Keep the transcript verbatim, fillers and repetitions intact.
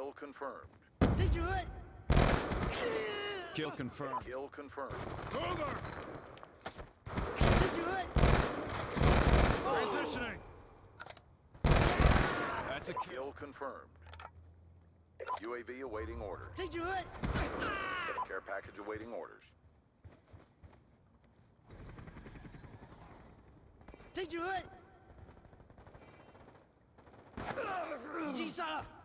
Kill confirmed. Did you hit? Kill confirmed. Kill confirmed. Over! Did you hit? Transitioning! That's a kill. Kill confirmed. U A V awaiting orders. Did you hit? Care package awaiting orders. Did you hit? G-Son!